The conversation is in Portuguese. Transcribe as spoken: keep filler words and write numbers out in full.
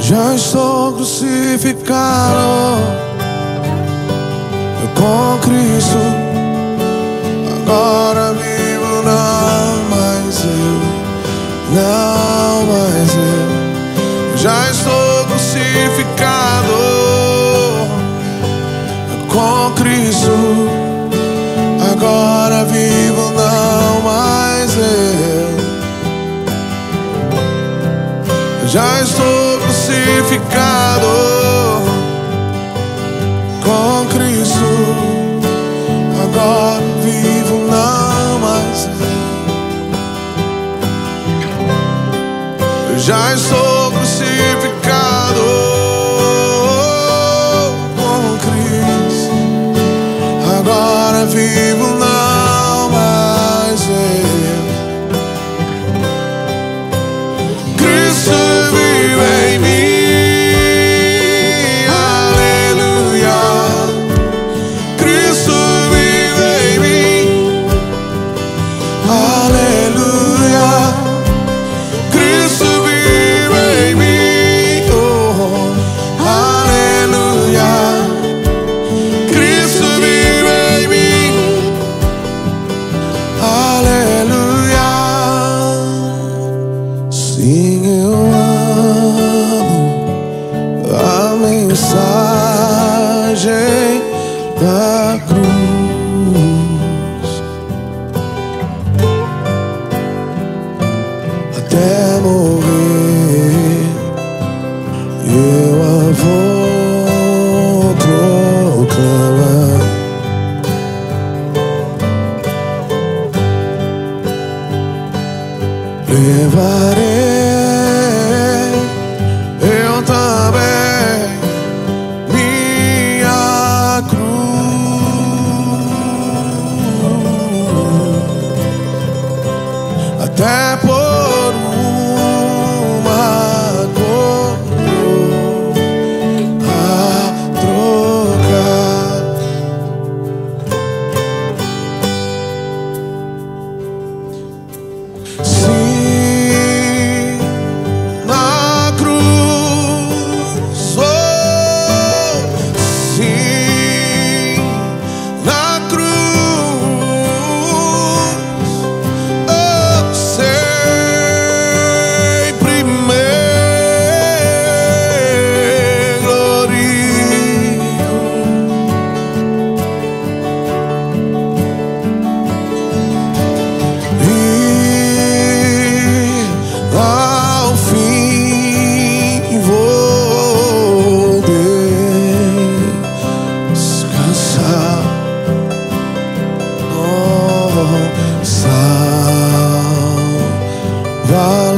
Já estou crucificado com Cristo. Agora vivo, não mais eu, não mais eu. Já estou crucificado com Cristo. Agora vivo, não mais eu. Já estou crucificado com Cristo. Agora vivo, não mais eu. Já estou crucificado com Cristo. Agora vivo, não mais eu. Cristo vive em mim, aleluia. Cristo vive em mim, aleluia. Cristo vive em mim, oh, aleluia. Cristo vive em mim, aleluia. Sim, eu amo a mensagem da cruz. Até morrer eu a vou proclamar. Levarei eu também minha cruz, até por uma coroa a trocar. Sim, na cruz, oh, sim, na cruz, oh, sempre me glorio. E ao fim vou descansar. Oh, Salvador.